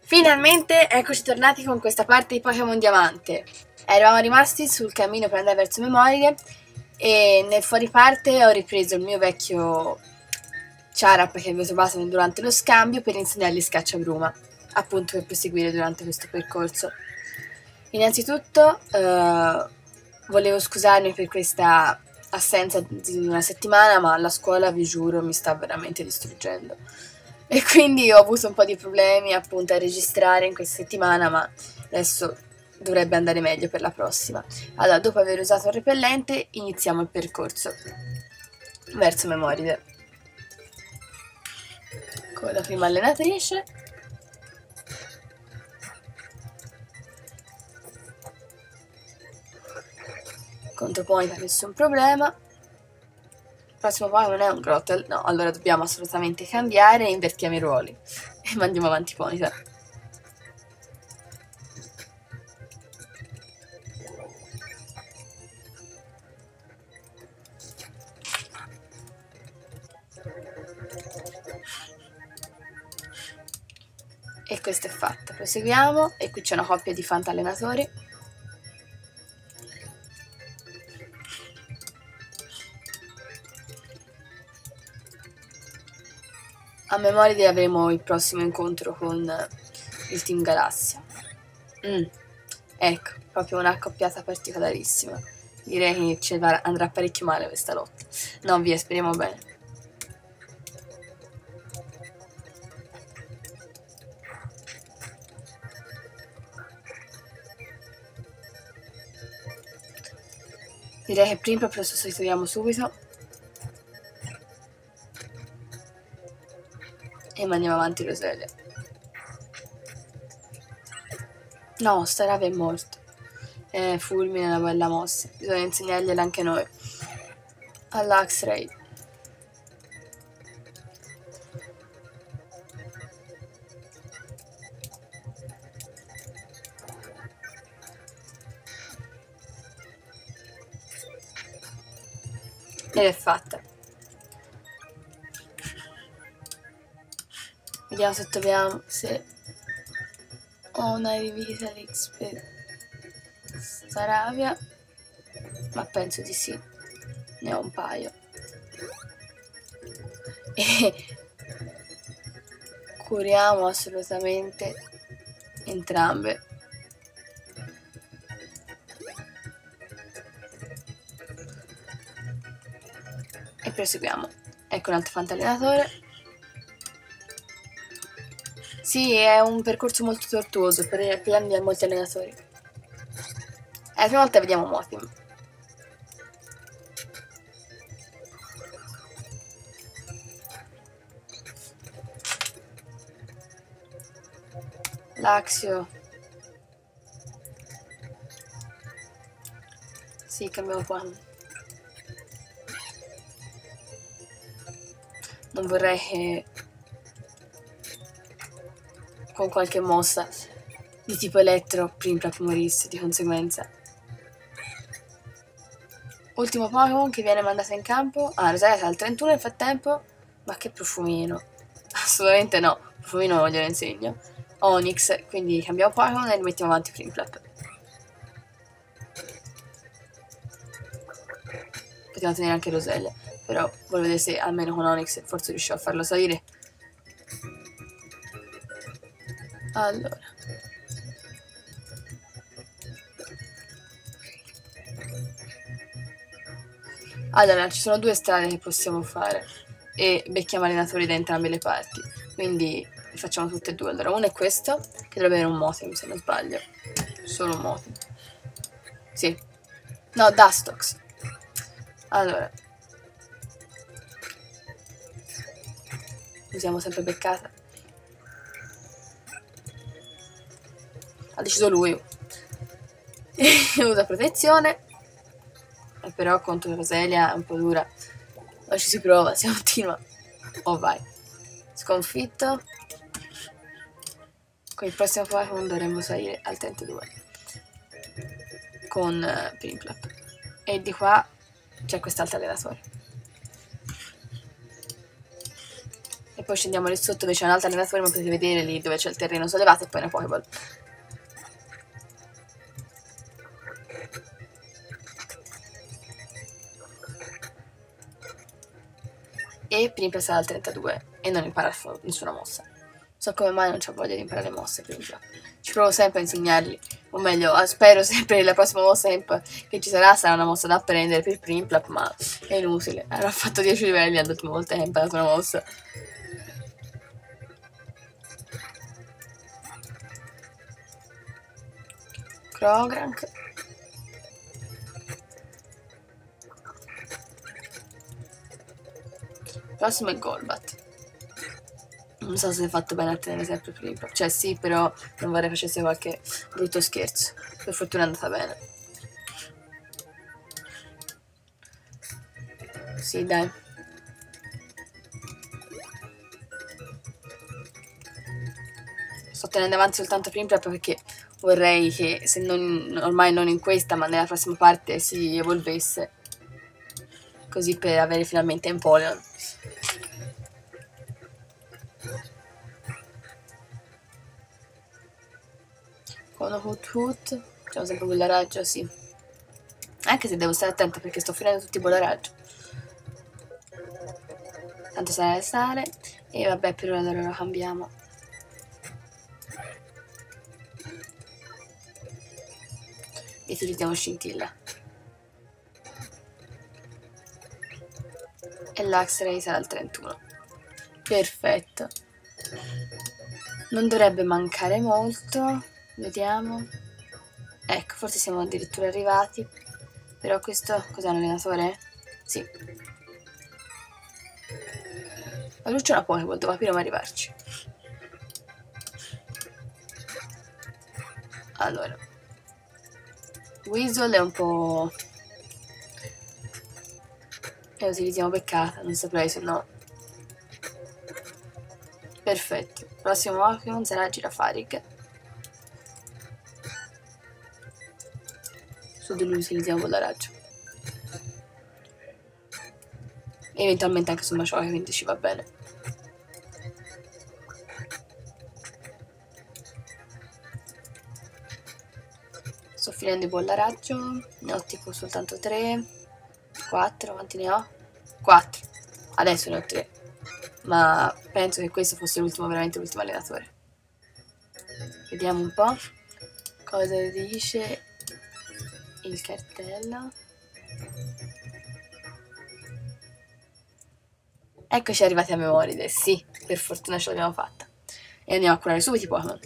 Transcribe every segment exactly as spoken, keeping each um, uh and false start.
Finalmente eccoci tornati con questa parte di Pokémon Diamante. Eravamo rimasti sul cammino per andare verso Memoride e nel fuori parte ho ripreso il mio vecchio Charap che avevo trovato durante lo scambio per insegnargli scacciabruma, appunto per proseguire durante questo percorso. Innanzitutto eh, volevo scusarmi per questa assenza di una settimana, ma la scuola, vi giuro, mi sta veramente distruggendo. E quindi ho avuto un po' di problemi appunto a registrare in questa settimana, ma adesso dovrebbe andare meglio per la prossima. Allora, dopo aver usato il repellente, iniziamo il percorso verso Memoride con la prima allenatrice. Contro Ponyta nessun problema. Il prossimo Pokémon è un Grottle. No, allora dobbiamo assolutamente cambiare e invertiamo i ruoli. E mandiamo avanti Ponyta. E questo è fatto. Proseguiamo. E qui c'è una coppia di fantallenatori. A Memoride avremo il prossimo incontro con il Team Galassia. Mm. Ecco, proprio una accoppiata particolarissima. Direi che ci andrà parecchio male questa lotta. No, via, speriamo bene. Direi che prima proprio lo sostituiamo subito. E mandiamo avanti Roselia. No, sta rave è morto. Eh, fulmine è una bella mossa. Bisogna insegnargliela anche noi. All'Axray. Ed è fatta. Vediamo se troviamo se ho una Revitalics per Staravia, ma penso di sì, ne ho un paio. E curiamo assolutamente entrambe. E proseguiamo. Ecco un altro fantallenatore. Sì, è un percorso molto tortuoso per, per molti allenatori. È la prima volta vediamo Mothim. Laxio. Sì, cambiamo Pokémon. Non vorrei che con qualche mossa di tipo elettro Primplap morisse di conseguenza. Ultimo Pokémon che viene mandato in campo. Ah, Rosalia sa il trentuno nel frattempo. Ma che profumino. Assolutamente no, profumino non glielo insegno. Onix, quindi cambiamo Pokémon e mettiamo avanti Primplap. Potevamo tenere anche Roselia, però voglio vedere se almeno con Onix forse riuscivo a farlo salire. Allora, allora ci sono due strade che possiamo fare e becchiamo allenatori da entrambe le parti, quindi li facciamo tutte e due. Allora, uno è questo, che dovrebbe avere un Mothim se non sbaglio, solo un Mothim. Sì, no, Dustox. Allora, usiamo sempre beccata. Ha deciso lui. Usa protezione. E però contro Roselia è un po' dura. Ma ci si prova, si continua. Oh vai. Sconfitto. Con il prossimo Pokémon dovremmo salire al trentadue. Con uh, Primplap. E di qua c'è quest'altro allenatore. poi scendiamo lì sotto dove c'è un'altra allenatore, ma potete vedere lì dove c'è il terreno sollevato e poi una Pokéball. E Primpla sarà al trentadue e non impara nessuna mossa. So come mai non c'ho voglia di imparare mosse Primpla. Ci provo sempre a insegnargli, o meglio, spero sempre che la prossima mossa che ci sarà sarà una mossa da apprendere per Primplap, ma è inutile. Avrà fatto dieci livelli all'ultima volta che ha imparato una mossa. Krogrank. Prossimo è Golbat. Non so se è fatto bene a tenere sempre Primpla. Cioè sì, però non vorrei facesse qualche brutto scherzo. Per fortuna è andata bene. Sì, dai. Sto tenendo avanti soltanto Primpla perché vorrei che, se non, ormai non in questa, ma nella prossima parte, si evolvesse. Così per avere finalmente Empoleon. Con Hoot Hoot, facciamo sempre quella raggio, sì. Anche se devo stare attenta perché sto finendo tutti i bolla raggio. Tanto sale sale. E vabbè, per ora allora lo cambiamo. E utilizziamo scintilla. E l'Axray sarà il trentuno. Perfetto. Non dovrebbe mancare molto. Vediamo. Ecco, forse siamo addirittura arrivati. Però questo... Cos'è, un allenatore? Sì. Ma lui c'è una Pokéball, devo capire come arrivarci. Allora. Weasel è un po'... E utilizziamo beccata, non saprei se no. Perfetto. Il prossimo Pokémon sarà Girafarig. Su di lui utilizziamo bolla raggio. E eventualmente anche su Machoke, quindi ci va bene. Sto finendo i bolla raggio. Ne ho tipo soltanto tre. quattro, quanti ne ho? quattro. Adesso ne ho tre. Ma penso che questo fosse l'ultimo, veramente l'ultimo allenatore. Vediamo un po' cosa dice il cartello. Eccoci arrivati a Memoride, sì, per fortuna ce l'abbiamo fatta. E andiamo a curare subito i Pokémon.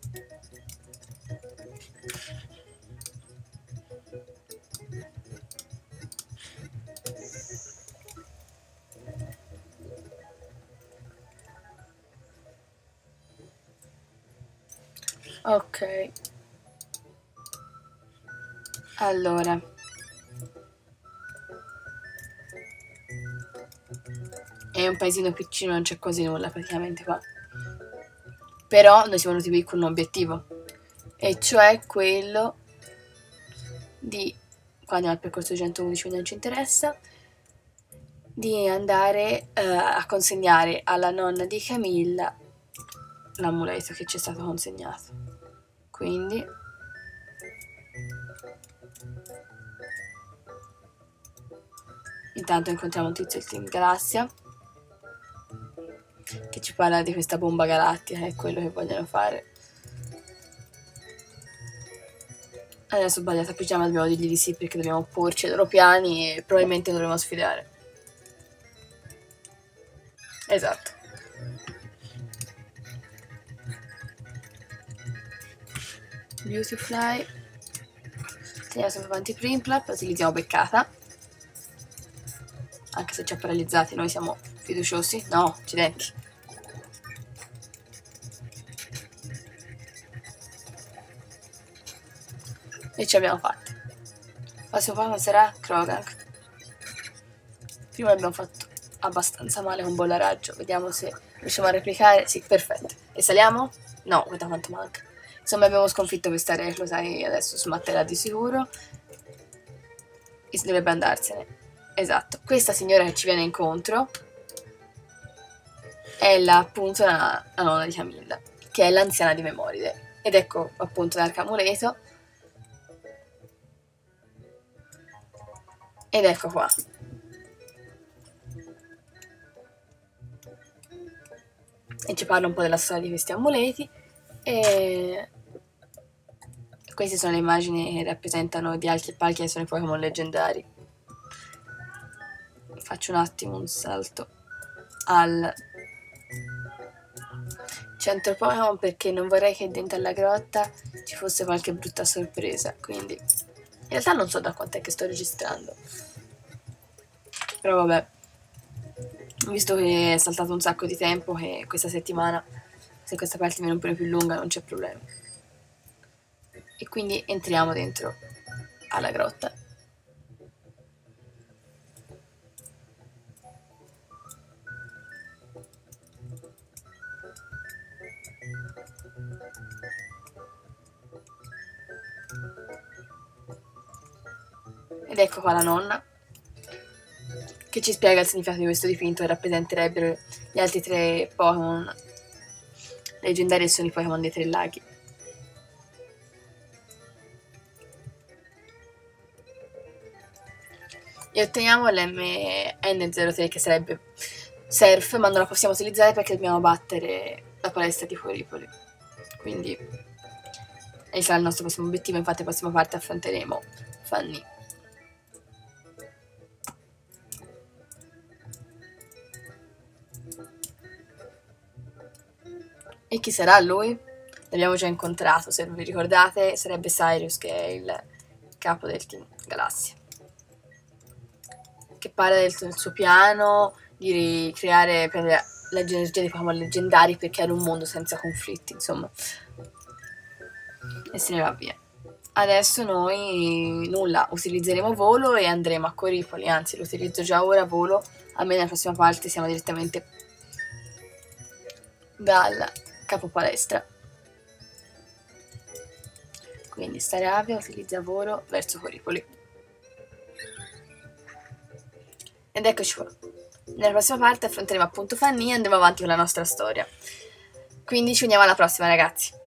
Ok. Allora. È un paesino piccino, non c'è quasi nulla praticamente qua. Però noi siamo venuti qui con un obiettivo. E cioè quello di... Qua andiamo al percorso centoundici, quindi non ci interessa. Di andare uh, a consegnare alla nonna di Camilla l'amuleto che ci è stato consegnato. Quindi intanto incontriamo un tizio del Team Galassia che ci parla di questa bomba galattica, che è quello che vogliono fare. Adesso ho sbagliato a pigiama, dobbiamo dirgli di sì perché dobbiamo porci i loro piani e probabilmente dovremo sfidare. Esatto. Beautifly. Teniamo sempre avanti Primplap, utilizziamo beccata. Anche se ci ha paralizzati, noi siamo fiduciosi. No, accidenti. E ci abbiamo fatti. Prossimo Pokémon sarà Krogrank. Prima l'abbiamo fatto abbastanza male con bolla raggio. Vediamo se riusciamo a replicare. Sì, perfetto. E saliamo? No, guarda quanto manca. Insomma, abbiamo sconfitto questa reclusa e adesso smatterà di sicuro. E si dovrebbe andarsene. Esatto. Questa signora che ci viene incontro è la, appunto la, la nonna di Camilla, che è l'anziana di Memoride. Ed ecco appunto l'arcamuleto. Ed ecco qua. E ci parla un po' della storia di questi amuleti. E queste sono le immagini che rappresentano di altri palchi che sono i Pokémon leggendari. Faccio un attimo un salto al centro Pokémon perché non vorrei che dentro alla grotta ci fosse qualche brutta sorpresa, quindi in realtà non so da quant'è che sto registrando, però vabbè, visto che è saltato un sacco di tempo, che questa settimana, se questa parte viene un po' più lunga, non c'è problema. E quindi entriamo dentro alla grotta. Ed ecco qua la nonna, che ci spiega il significato di questo dipinto, che rappresenterebbero gli altri tre Pokémon leggendari, e sono i Pokémon dei tre laghi. E otteniamo l'M N zero tre, che sarebbe Surf, ma non la possiamo utilizzare perché dobbiamo battere la palestra di Coripoli. Quindi e sarà il nostro prossimo obiettivo, infatti la prossima parte affronteremo Fanny. E chi sarà lui? L'abbiamo già incontrato, se vi ricordate, sarebbe Cyrus, che è il capo del Team Galassia, che parla del, del suo piano di ricreare, prendere l'energia dei Pokémon leggendari per creare un mondo senza conflitti, insomma. E se ne va via. Adesso noi nulla, utilizzeremo volo e andremo a Coripoli, anzi lo utilizzo già ora, volo, a me nella prossima parte siamo direttamente dal capo palestra. Quindi Staravia utilizza volo verso Coripoli. Ed eccoci qua. Nella prossima parte affronteremo appunto Fanny e andremo avanti con la nostra storia. Quindi ci vediamo alla prossima, ragazzi.